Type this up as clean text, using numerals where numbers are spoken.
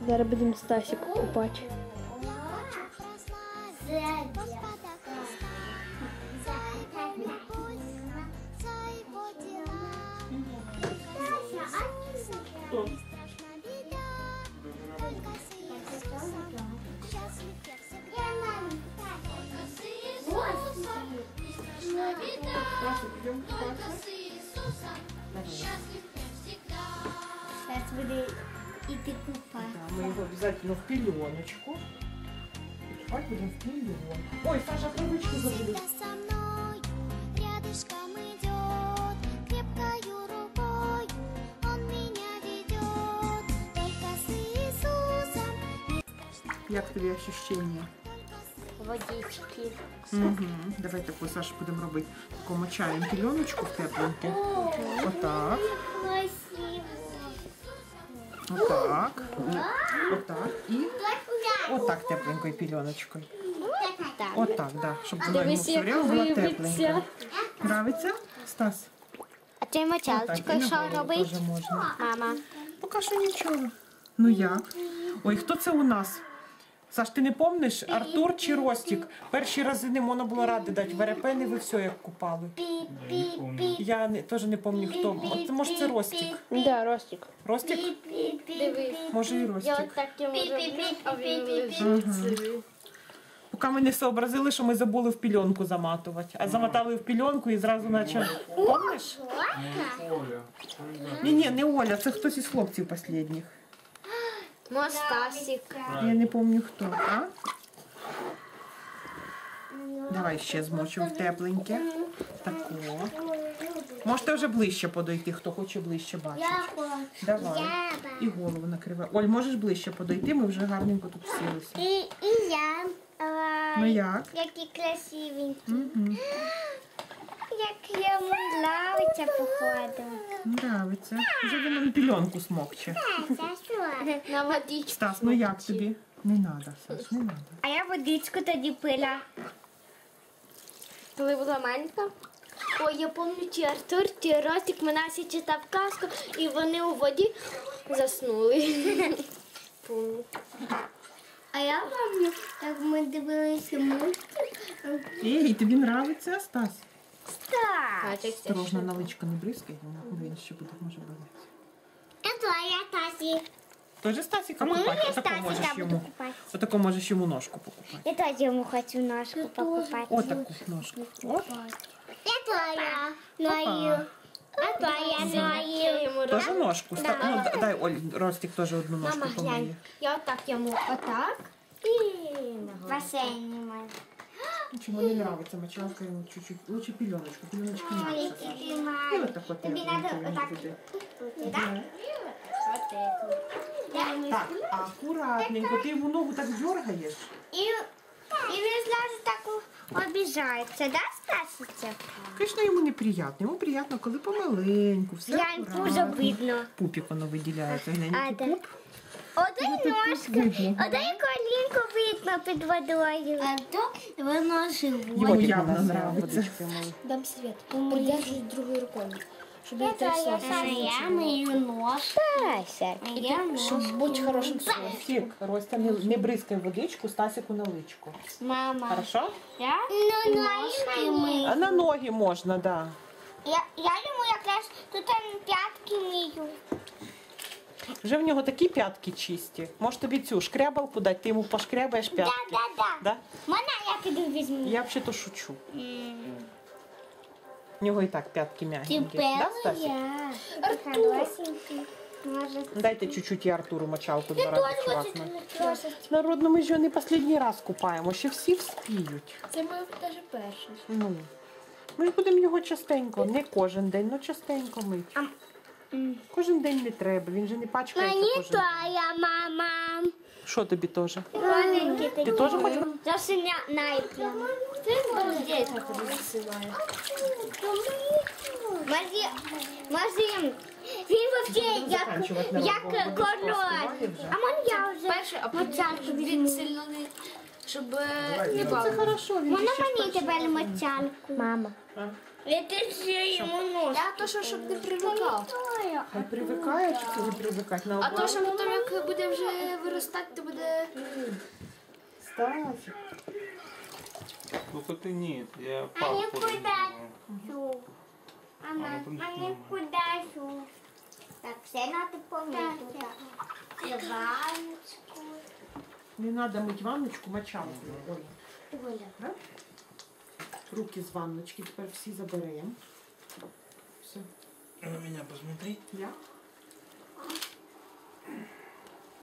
Зараз будемо Стасіку купати. Сейчас буду идти купаться. Да, мы его обязательно в пеленочку. Купать будем в пеленку. Ой, Саша, привычку забыли. Як тобі ощущення? Водички. Угу. Давай таку, Саша, будемо робити. Таку мочаємо пеленочку в тепленьку. Отак. Красиво. Отак. Отак. І отак тепленькою пеленочкою. Отак, да. Щоб вона йому все время була тепленька. Нравиться, Стас? А ти мочалочкою що робить? Теж можна. Мама. Поки що нічого. Ну як? Ой, хто це у нас? Саш, ти не пам'ятаєш, Артур чи Ростік? Перші рази не можна було ради дати. Верепени ви все як купали. Я теж не пам'ятаю, хто. От, може це Ростік? Да, Ростик. Ростік? Може і Ростік. Я так йому роблю, а він лежить. Поки ми не сообразили, що ми забули в пільонку заматувати. А замотали в пільонку і зразу наче... Помниш? Ні, не Оля, це хтось із хлопців останніх. Стасик. Я не пам'ятаю хто, а? Давай ще змочимо в тепленьке. Тако. Можете вже ближче подойти, хто хоче ближче бачити. Давай. І голову накривай. Оль, можеш ближче подойти, ми вже гарненько тут всілися. І я. Ну як? Які красивенькі. Угу. Як йому нравиться, походу. Нравиться. Вже він на пільонку смокче. На водичку. Стас, ну як тобі? Не надо, Саш, не надо. А я водичку тоді пила. Коли була маленька. Ой, я пам'ятаю, чи Артур, чи Ростик Манасі читав казку, і вони у воді заснули. А я пам'ятаю, як ми дивилися мультик. Ей, тобі нравиться, Стас? Так. Осторожно, наличка не бризкай, він ще буде, може боліти. Это я Тасі. Тоже Стасіка купати? Отако можеш йому. Отако можеш йому ножку покупати. Я теж йому хочу ножку покупати. Отаку ножку. Оп. Это я ною. Это я ною. Тоже ножку. Ну, дай Оль, Ростик теж одну ножку Мама, помиє. глянь. Я отак йому отак. І басейн маю. Чому не нравиться мочалка йому чуть-чуть. Лучше пеленочку. Пеленочки нравится. І отако Тобі тепленько треба він отак. буде. Так? Так, акуратненько. Ти йому ногу так дергаєш. І він зразу так обіжається, да, Стасиця? Звісно, йому неприємно. Йому приємно, коли помаленьку, все Глянь, дуже акуратно. видно. Пупік воно виділяється. Глянь, який пуп. Один ножка, один колінко видно під водою. А то воно живе. Йому явно нравиться. Дам свет. Придержи другой рукой. Чтобы не тряслась. Я мою ножку. Чтобы быть хорошим словом. Фік, Ростя, не бризкай водичку, Стасику на личку. Мама. Хорошо? Я ножки мию. А на ноги можна, да. Я йому якраз тут п'ятки мию. Вже в нього такі п'ятки чисті. Може тобі цю шкрябалку дати, ти йому пошкрябаєш п'ятки. Да? Можна я піду візьму? Я взагалі-то шучу. В нього і так п'ятки м'ягенькі. Ти Да, Стасик? Може. Дайте чуть-чуть я Артуру мочалку два рази чувакну. Народно, ми ж його не останній раз купаємо, ще всі вспіють. Це ми навіть перший. Ну, ми ж будемо його частенько, не кожен день, але частенько мити. Кожен день не треба, він же не пачкається Мені кожен день. твоя мама. Що тобі теж? Маленький Ти теж хочеш? Зовсім найпрямо. Ти молодець, як тобі засилає. Може, він взагалі як король. А мон я вже Перше, а потім він сильно не... Щоб не Це бавив. хорошо, він Можна ще ж мені перший. тебе мочалку? Мама. Это все ему нож. Я то, що щоб не привикав. Хай привикає, чи це не привикати? А Наоборот. то, що потім як буде вже виростати, то буде. Стасик. Только ты нет, я А папу не куда су. Мама, Она а не куда су. Так, все надо помыть. Иваночку. Не треба мити ванночку, мочалку. Оля. Оля. Да? Руки з ванночки тепер всі заберемо. Все. На меня посмотри. Я?